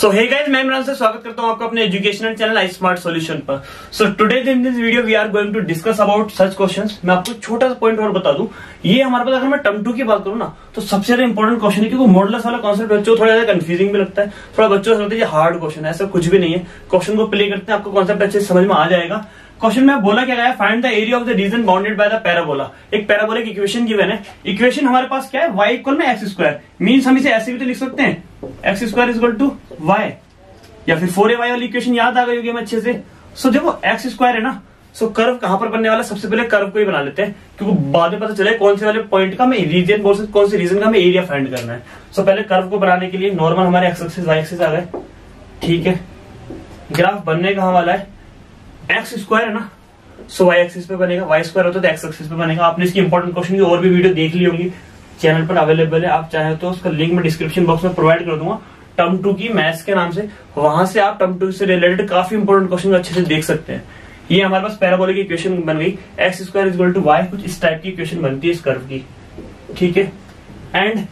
सो hey guys, मैं इमरान से स्वागत करता हूं आपका अपने educational channel I smart solution पर। So today in this video we are going to discuss about such questions. मैं आपको छोटा सा पॉइंट और बता दूं, ये हमारे पास अगर मैं टर्म 2 की बात करूं ना तो सबसे ज्यादा इंपॉर्टेंट क्वेश्चन है, क्योंकि मॉडुलस वाला कॉन्सेप्ट बच्चों को थोड़ा ज्यादा कंफ्यूजिंग भी लगता है, थोड़ा बच्चों से लगता है ये हार्ड क्वेश्चन है। ऐसा कुछ भी नहीं है। क्वेश्चन को प्ले करते हैं, आपको कॉन्सेप्ट अच्छे से समझ में आ जाएगा। क्वेश्चन में बोला क्या गया, find the area of the region bounded by the parabola. एक पैराबोलिक इक्वेशन गिवन है। इक्वेशन हमारे पास क्या है, y इक्वल में एक्स स्क्वायर। मीन्स हम इसे ऐसे भी तो लिख सकते हैं, x square is equal to y, या फिर 4ay वाली इक्वेशन याद आ गई होगी हमें अच्छे से। सो देखो एक्स स्क्वायर है ना, सो कर्व कहां पर बनने वाला, सबसे पहले कर्व को ही बना लेते हैं, क्योंकि बाद में पता चले कौन से वाले पॉइंट का हमें रीजन बोल सकते, कौन से रीजन का हमें एरिया फाइंड करना है। सो पहले कर्व को बनाने के लिए नॉर्मल हमारे एक्स एक्सिस वाई एक्सिस आ गए, ठीक है। ग्राफ बनने कहां वाला है, एक्स स्क्वायर है ना, सो वाई एक्सिस पे बनेगा। वाई स्क्वायर होता है तो एक्स एक्सिस पे बनेगा। आपने इसकी इंपॉर्टेंट क्वेश्चन की और भी वीडियो देख ली होंगी, चैनल पर अवेलेबल है। आप चाहे तो उसका लिंक मैं डिस्क्रिप्शन बॉक्स में प्रोवाइड कर दूंगा, टर्म 2 की मैथ्स के नाम से। वहां से आप टर्म 2 से रिलेटेड काफी इंपॉर्टेंट क्वेश्चन अच्छे से देख सकते हैं। ये हमारे पास पैराबोलिक इक्वेशन बन गई, x square is equal to y. कुछ इस टाइप की इक्वेशन बनती है इस कर्व की, ठीक है। एंड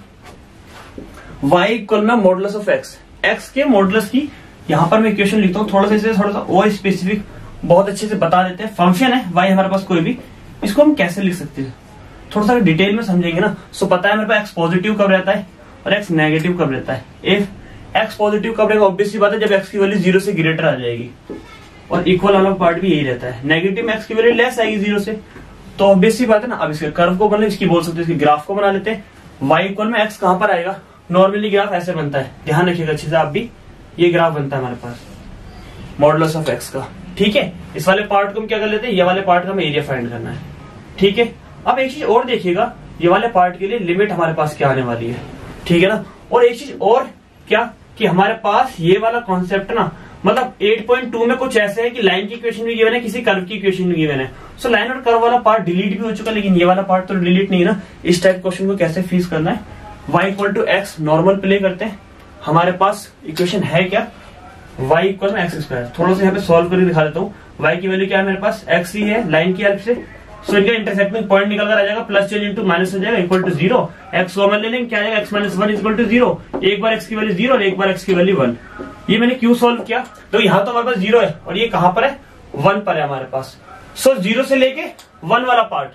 वाई इक्वल में मॉडुलस ऑफ एक्स, एक्स के मॉडुलस की यहां पर मैं इक्वेशन लिखता हूँ, थोड़ा सा और स्पेसिफिक बहुत अच्छे से बता देते हैं। फंक्शन है वाई हमारे पास कोई भी, इसको हम कैसे लिख सकते हैं थोड़ा सा डिटेल में समझेंगे ना। सो पता है मेरे पास एक्स पॉजिटिव कब रहता है और एक्स नेगेटिव कब रहता है। इफ एक्स पॉजिटिव कब रहेगा, ऑब्वियस सी बात है जब एक्स की वैल्यू 0 से ग्रेटर आ जाएगी, और इक्वल वाला पार्ट भी यही रहता है। नेगेटिव में एक्स की वैल्यू लेस आएगी 0 से, तो ऑब्वियस सी बात है ना। अब इसके कर्व को बना, इसकी बोल सकते हैं, इसके ग्राफ को बना लेते हैं। वाई इक्वल में एक्स कहां पर आएगा, नॉर्मली ग्राफ ऐसे बनता है, ध्यान रखिएगा अच्छे से आप भी। ये ग्राफ बनता है हमारे पास मॉडुलस ऑफ एक्स का, ठीक है। इस वाले पार्ट को हम क्या कर लेते हैं, ये वाले पार्ट का हमें एरिया फाइंड करना है, ठीक है। अब एक चीज और देखिएगा, ये वाले पार्ट के लिए लिमिट हमारे पास क्या आने वाली है, ठीक है ना। और एक चीज और क्या, कि हमारे पास ये वाला कॉन्सेप्ट ना, मतलब 8.2 में कुछ ऐसे है कि लाइन की इक्वेशन भी गिवन है, किसी कर्व की इक्वेशन भी गिवन है। सो लाइन और कर्व वाला पार्ट डिलीट भी हो चुका, लेकिन ये वाला पार्ट तो डिलीट नहीं ना। इस टाइप क्वेश्चन को कैसे फेस करना है, y equal to x normal play करते हैं। हमारे पास इक्वेशन है क्या, y इक्वल में एक्स स्क्वायर। थोड़ा सा यहाँ पे सॉल्व करके दिखा देता हूँ। y की वैल्यू क्या है मेरे पास, x ही है लाइन की हेल्प से। सो इनका इंटरसेक्टिंग पॉइंट निकल कर आ जाएगा, प्लस चेंज इंटू माइनस हो जाएगा, इक्वल टू 0। x कॉमन ले लेंगे, क्या आएगा, x माइनस 1 इक्वल टू 0। एक बार x की वैल्यू 0 और एक बार x की वैल्यू 1। ये मैंने क्यों सॉल्व किया, तो यहाँ तो हमारे पास 0 है और ये कहां पर है, 1 पर है हमारे पास। सो 0 से लेके 1 वाला पार्ट,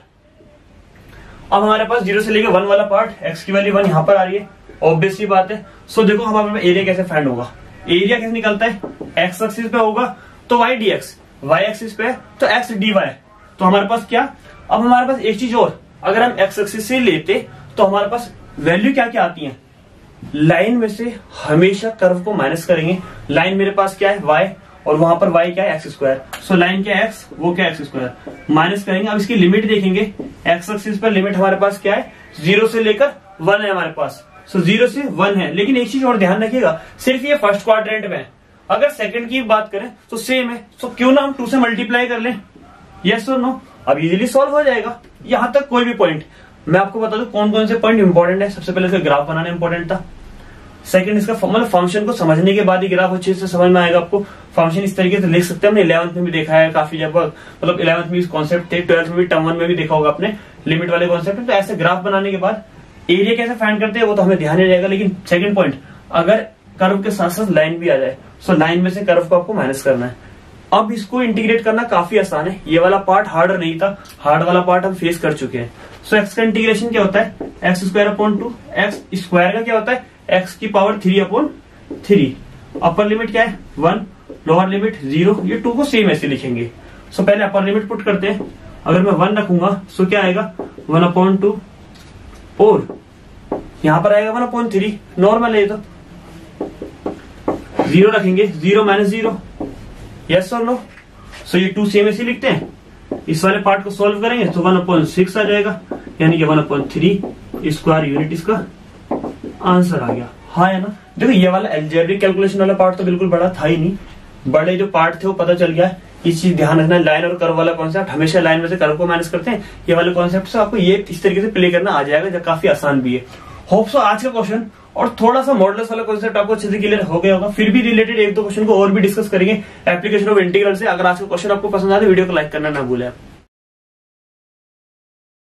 अब हमारे पास 0 से लेके 1 वाला पार्ट, x की वैल्यू 1 यहाँ पर आ रही है, ऑब्वियस सी बात है। सो देखो हमारे पास एरिया कैसे फाइंड होगा, एरिया कैसे निकलता है, एक्स एक्सिस पे होगा तो y dx, y एक्सिस पे तो x dy। तो हमारे पास क्या, अब हमारे पास एक चीज और, अगर हम एक्स एक्सिस से लेते तो हमारे पास वैल्यू क्या क्या आती है, लाइन में से हमेशा कर्व को माइनस करेंगे। लाइन मेरे पास क्या है y, और वहां पर y क्या है, एक्स स्क्वायर। सो लाइन क्या है x, वो क्या है एक्स स्क्वायर, माइनस करेंगे। अब इसकी लिमिट देखेंगे, एक्स एक्सिस पर लिमिट हमारे पास क्या है, 0 से लेकर 1 है हमारे पास। सो 0 से 1 है, लेकिन एक चीज और ध्यान रखिएगा, सिर्फ ये फर्स्ट क्वाड्रेंट में है। अगर सेकंड की बात करें तो सेम है। सो क्यों ना हम 2 से मल्टीप्लाई कर लें, यस और नो। अब इजीली सॉल्व हो जाएगा यहां तक। कोई भी पॉइंट मैं आपको बता दूं कौन कौन से पॉइंट इंपॉर्टेंट है। सबसे पहले इसका ग्राफ बनाना इंपॉर्टेंट था। सेकंड, इसका मतलब फंक्शन को समझने के बाद ही ग्राफ अच्छे से समझ में आएगा आपको। फंक्शन इस तरीके से लिख सकते हैं, हमने 11th में भी देखा है काफी, जब मतलब 11th में इस कॉन्सेप्ट थे, 12th में भी, टर्म 1 में भी देखा होगा आपने लिमिट वाले कॉन्सेप्ट। तो ऐसे ग्राफ बनाने के बाद एरिया कैसे फाइंड करते हैं वो तो हमें ध्यान ही रहेगा। लेकिन सेकंड पॉइंट, अगर कर्व के साथ साथ लाइन भी आ जाए, सो लाइन में से कर्व को आपको माइनस करना है। अब इसको इंटीग्रेट करना काफी आसान है। ये वाला पार्ट हार्ड नहीं था, हार्ड वाला पार्ट हम फेस कर चुके हैं। सो एक्स का इंटीग्रेशन क्या होता है, x square upon 2। X square का क्या होता है, एक्स की पावर 3 अपॉन 3। अपर लिमिट क्या है 1, लोअर लिमिट 0। ये 2 को सेम ऐसे लिखेंगे। सो पहले अपर लिमिट पुट करते हैं। अगर मैं 1 रखूंगा सो क्या आएगा, 1 अपॉन 2, और यहां पर आएगा 1 अपॉन 3, नॉर्मल है। तो 0 रखेंगे, 0 माइनस 0, यस और नो। सो ये 2 सेम ऐसे लिखते हैं। इस वाले पार्ट को सॉल्व करेंगे तो 1/6 आ जाएगा, यानी कि 1/3 स्क्वायर यूनिट इसका आंसर आ गया। हाँ है ना। देखो ये वाला अलजेब्रिक कैलकुलेशन वाला पार्ट तो बिल्कुल बड़ा था ही नहीं, बड़े जो पार्ट थे वो पता चल गया। इस चीज ध्यान रखना, लाइन और कर्व वाला कॉन्सेप्ट, हमेशा लाइन में से कर्व को माइनस करते हैं। ये वाले कॉन्सेप्ट से आपको ये इस तरीके से प्ले करना आ जाएगा, जो काफी आसान भी है। होप सो आज का क्वेश्चन और थोड़ा सा मॉडुलस वाला कॉन्सेप्ट आपको अच्छे से क्लियर हो गया होगा। फिर भी रिलेटेड 1-2 क्वेश्चन को और भी डिस्कस करेंगे एप्लीकेशन ऑफ इंटीग्रल से। अगर आज का क्वेश्चन आपको पसंद आए तो वीडियो को लाइक करना ना भूलें।